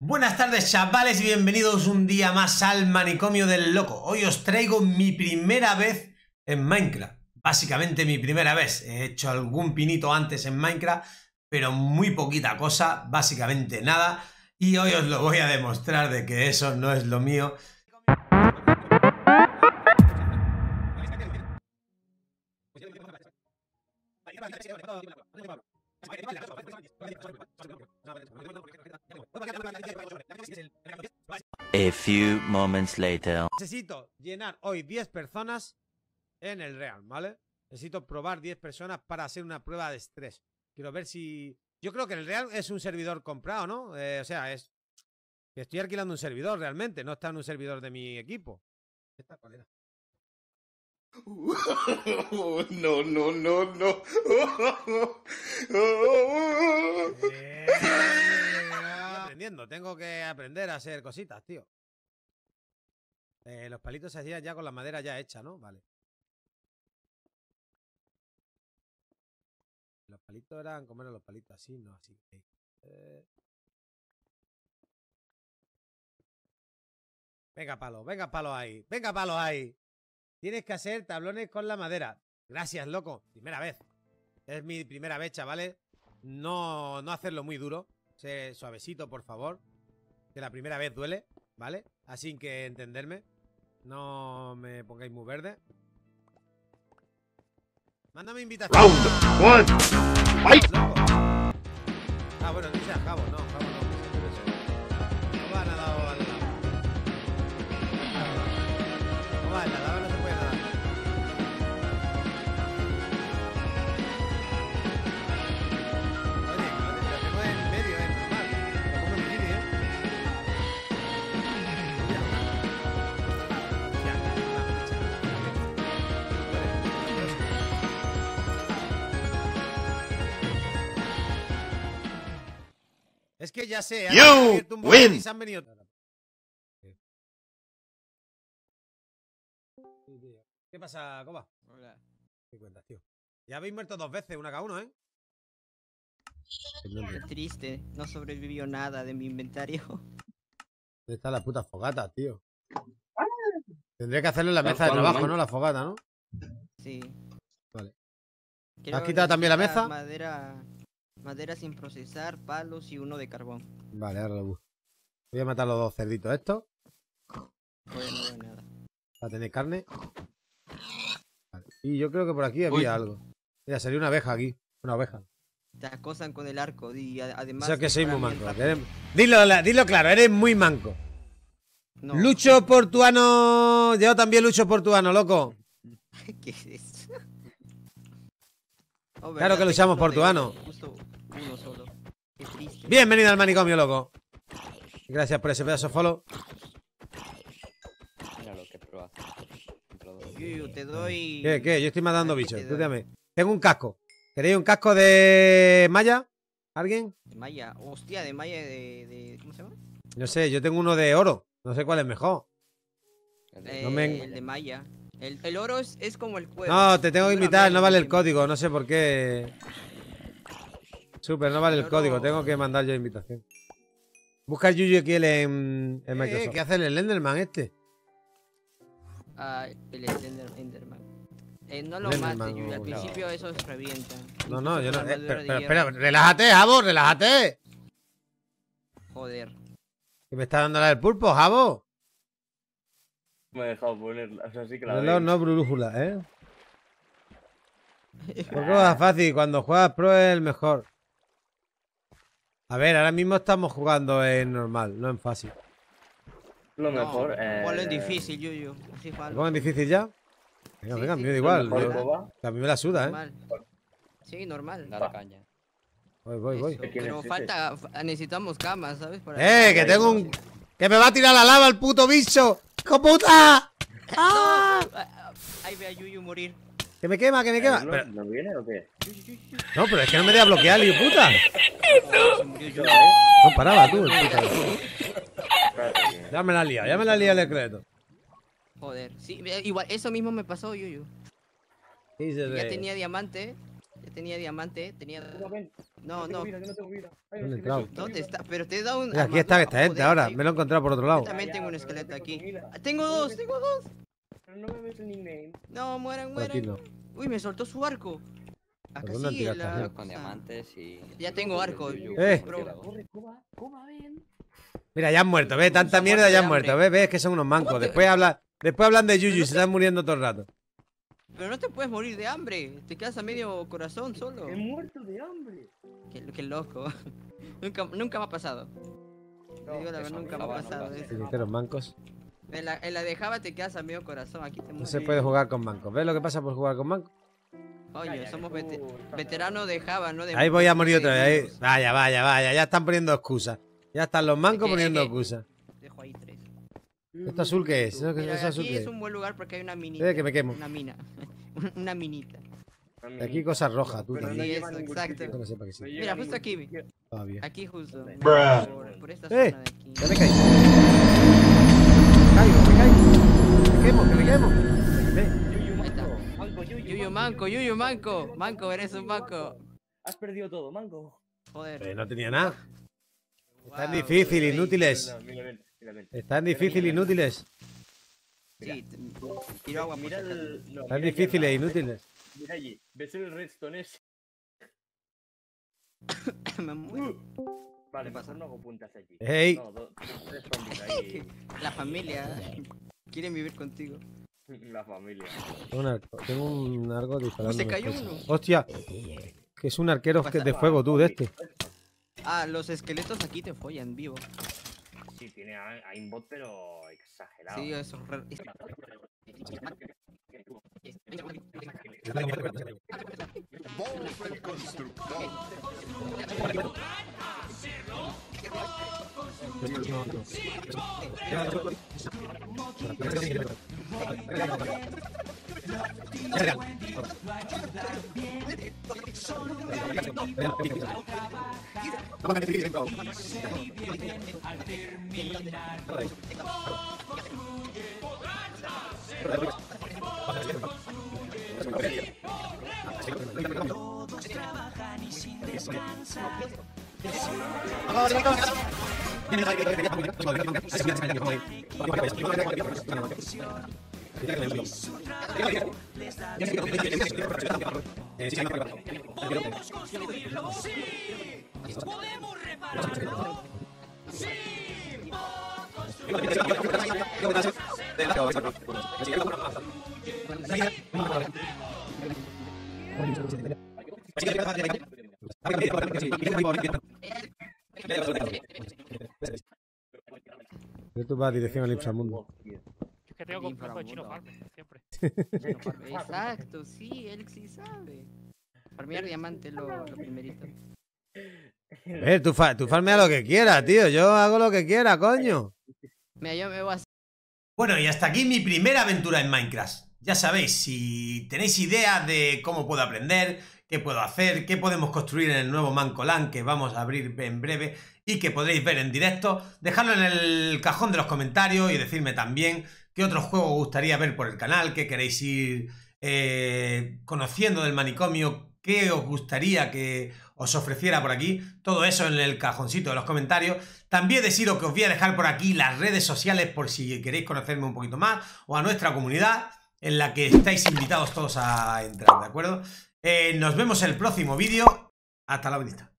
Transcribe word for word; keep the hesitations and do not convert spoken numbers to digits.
Buenas tardes, chavales, y bienvenidos un día más al Manicomio del Loco. Hoy os traigo mi primera vez en Minecraft. Básicamente mi primera vez. He hecho algún pinito antes en Minecraft, pero muy poquita cosa, básicamente nada. Y hoy os lo voy a demostrar de que eso no es lo mío. A few moments later. Necesito llenar hoy diez personas en el Real, ¿vale? Necesito probar diez personas para hacer una prueba de estrés. Quiero ver si... Yo creo que el Real es un servidor comprado, ¿no? Eh, o sea, es... que estoy alquilando un servidor realmente, no está en un servidor de mi equipo. ¿Esta cuál era? No, no, no, no. Eh, estoy aprendiendo, tengo que aprender a hacer cositas, tío. Eh, los palitos se hacían ya con la madera ya hecha, ¿no? Vale. Los palitos eran... ¿Cómo eran los palitos? Así, no, así. Eh... Venga, palo, venga, palo ahí. Venga, palo ahí. Tienes que hacer tablones con la madera. Gracias, loco. Primera vez. Es mi primera vez, chavales. No, no hacerlo muy duro. Sé suavecito, por favor. Que la primera vez duele, ¿vale? Así que entenderme. No me pongáis muy verde. Mándame invitación. Round one. Fight. Loco. Ah, bueno, no sea Jabo, no, Jabo no. No va a nadar al lado. No va a nadar, no se puede nadar. Oye, lo tengo en medio, es normal. Lo pongo en difícil, ¿eh? Mira. Ya, una flecha. Es que ya sé, han You abierto un botón win. y se han venido. ¿Qué pasa, Coba? Hola. ¿Qué cuentas, tío? Ya habéis muerto dos veces, una cada uno, ¿eh? Qué triste, no sobrevivió nada de mi inventario. ¿Dónde está la puta fogata, tío? Tendría que hacerlo en la mesa de trabajo, ¿no? La fogata, ¿no? Sí. Vale. Quiero ¿Has quitado también la necesitar mesa? Madera, madera sin procesar, palos y uno de carbón. Vale, ahora lo busco. Voy a matar los dos cerditos estos. Pues no veo nada. Para tener carne. Vale. Y yo creo que por aquí había Uy. algo. Mira, salió una abeja aquí. Una oveja. Te acosan con el arco y a- además... Eso es que soy muy disparan bien manco. rápido. Eres- Dilo, la- dilo claro, eres muy manco. No. Lucho Portuano. Yo también lucho Portuano, loco. ¿Qué es eso? Oh, Claro ¿verdad? que luchamos Tengo uno de portuano. oro, justo uno solo. Qué triste. Bienvenido al manicomio, loco. Gracias por ese pedazo de follow. Mira lo que pruebas. Yuyu, te doy... ¿Qué, qué? Yo estoy matando Aquí bichos. te Tú doy. dígame. Tengo un casco. ¿Queréis un casco de malla? ¿Alguien? De malla. Hostia, de malla de... de- ¿Cómo se llama? No sé, yo tengo uno de oro. No sé cuál es mejor. Eh, No me- El de malla. El, el oro es, es como el cuero. No, te tengo que Dura invitar, no menos vale el encima. código, no sé por qué. Super, no vale el El código, oro- tengo que mandar yo invitación. Busca el Yuyu Kiel en, en Microsoft. ¿Qué hace el Enderman este? Ah, el Ender, Enderman. Eh, no lo Enderman, mates, Yuyu. Al no. principio esos revientan. No, no, yo no. Incluso con eh, armadura pero, de pero, hierro. espera, relájate, Jabo, relájate. Joder. Que me está dando la del pulpo, Jabo. Me he dejado ponerla, o sea, sí que la Reloj veis. no brújula, ¿eh? Porque es fácil, cuando juegas pro es el mejor. A ver, ahora mismo estamos jugando en normal, no en fácil. Lo No, mejor, eh... ponlo en difícil, Yuyu. Así ¿Lo jalo. pongo en difícil ya? Venga, Sí, venga, a sí, mí me da lo igual. mejor, yo- Coba. que a mí me la suda, ¿eh? Normal. Sí, normal. Dar caña. Voy, voy, voy. Eso, ¿Quién Pero es ese? falta... fa- Necesitamos camas, ¿sabes? Para ¡Eh! ¡Que tengo un... ¡Que me va a tirar la lava el puto bicho! ¡Hijo puta! ¡No! Ah, ah, Ahí ve a Yuyu morir. ¡Que me quema, que me quema! ¿No, Pero- ¿No viene o qué? no, pero es que no me deja bloquear, hijo puta. Se murió Yuyu. No paraba tú, el puta. Espérate, que- Ya me la lía, ya me la lía el secreto. Joder. Sí, eh, igual, eso mismo me pasó, Yuyu. ¿Qué dices Ya de- tenía diamante. Ya tenía diamante. Tenía No, no. vida, que no tengo vida. Ay, ¿Dónde es que he me entrado? ¿Dónde está? Pero te he dado un. Mira, aquí está esta gente ahora. Me lo he encontrado por otro lado. Yo también tengo un Ya, esqueleto pero no aquí. tengo comida. Ah, Tengo dos, tengo dos. Pero no me ves el nickname. No, mueran, Aquí mueran. no. Uy, me soltó su arco. Acá ¿Por dónde sigue tiraste, la... tío? Con diamantes y. Ya tengo arco. Eh. Bro. Corre, Coba, Coba, ven. Mira, ya han muerto, ¿ves? Tanta mierda ya han muerto, ¿ves? ¿Ves? Que son unos mancos. Después hablan, después hablan de Yuyu y se están muriendo todo el rato. Pero no te puedes morir de hambre. Te quedas a medio corazón solo. He muerto de hambre. Qué, qué loco. nunca, nunca me ha pasado. Te digo la verdad, eso nunca me ha nunca va, pasado nunca. eso. Ligeros mancos. En la, en la de Java te quedas a medio corazón. Aquí te No mueres. se puede jugar con mancos. ¿Ves lo que pasa por jugar con mancos? Oye, Calla, somos que tú vete- estás- veteranos de Java, no de. Ahí voy a morir de otra vez. Ahí. mancos. Vaya, vaya, vaya. Ya están poniendo excusas. Ya están los mancos Es que- poniendo es que- excusas. Dejo ahí tres. ¿Esto azul qué es? ¿Eso, qué- Mira, eso azul aquí qué es es? un buen lugar porque hay una minita. Eh, que me quemo. Una mina. una minita. Y aquí cosas rojas, tú Pero también. Sí, lleva eso, a ningún exacto. sitio. Yo no sé para qué No sí. llega Mira, a justo ningún aquí. sitio. Todavía. Aquí justo. me- Bruh. Por, por esta Eh, zona de aquí. Ya me caí. Me caigo, me caigo. Me quemo, que me quemo. Me quemé. Yuyu, Ahí está. manco. Manco, Yuyu, Yuyu manco, Yuyu manco. Manco, eres un manco. Has perdido todo, manco. Joder. Eh, no tenía nada. Está en Wow, difícil, rey. inútiles. No, mira, ven, mira, ven. Está en difícil, inútiles. Sí, te- tiro agua por Mira si acaso. el. No, Están mira difíciles, allá, inútiles. Mira allí. ¿Ves el redstone ese? Me muero. Vale, ¿Qué pasa? mejor no hago puntas allí. Ey. No, dos, tres zombies ahí. La familia quieren vivir contigo. La familia. Tengo un arco, tengo un arco disparando. se cayó uno. Hostia. Que es un arquero que de fuego, tú, de este. Ah, los esqueletos aquí te follan vivo. Sí, tiene a- aimbot, pero exagerado. Sí, eso. re- es- Yo tú vas dirección al inframundo. Es que tengo Bien complejo de chino inframundo. farm, siempre. Exacto, sí, él sí sabe. Farmear diamante es lo, lo primerito. Eh, tú, fa tú farmea lo que quieras, tío. Yo hago lo que quiera, coño. Mira, yo me voy a Bueno, y hasta aquí mi primera aventura en Minecraft. Ya sabéis, si tenéis ideas de cómo puedo aprender, qué puedo hacer, qué podemos construir en el nuevo Mancolan que vamos a abrir en breve y que podréis ver en directo, dejadlo en el cajón de los comentarios y decirme también qué otros juegos os gustaría ver por el canal, qué queréis ir eh, conociendo del manicomio, qué os gustaría que os ofreciera por aquí. Todo eso en el cajoncito de los comentarios. También deciros que os voy a dejar por aquí las redes sociales por si queréis conocerme un poquito más o a nuestra comunidad en la que estáis invitados todos a entrar, ¿de acuerdo? Eh, nos vemos en el próximo vídeo. Hasta la vista.